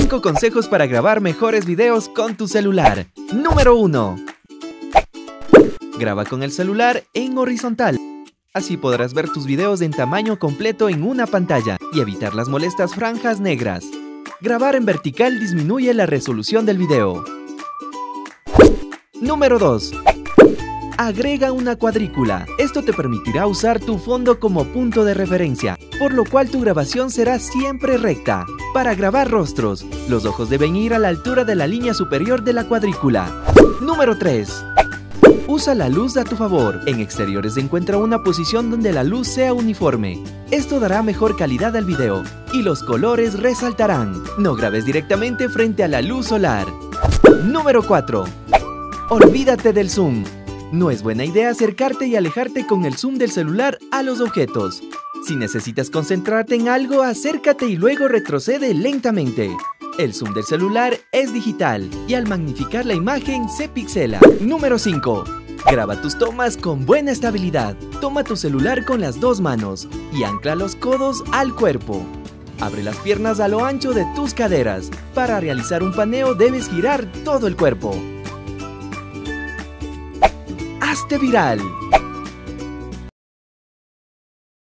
5 consejos para grabar mejores videos con tu celular. Número 1. Graba con el celular en horizontal. Así podrás ver tus videos en tamaño completo en una pantalla y evitar las molestas franjas negras. Grabar en vertical disminuye la resolución del video. Número 2. Agrega una cuadrícula. Esto te permitirá usar tu fondo como punto de referencia, por lo cual tu grabación será siempre recta. Para grabar rostros, los ojos deben ir a la altura de la línea superior de la cuadrícula. Número 3. Usa la luz a tu favor. En exteriores encuentra una posición donde la luz sea uniforme. Esto dará mejor calidad al video y los colores resaltarán. No grabes directamente frente a la luz solar. Número 4. Olvídate del zoom. No es buena idea acercarte y alejarte con el zoom del celular a los objetos. Si necesitas concentrarte en algo, acércate y luego retrocede lentamente. El zoom del celular es digital y al magnificar la imagen se pixela. Número 5. Graba tus tomas con buena estabilidad. Toma tu celular con las 2 manos y ancla los codos al cuerpo. Abre las piernas a lo ancho de tus caderas. Para realizar un paneo debes girar todo el cuerpo. ¡Hazte viral!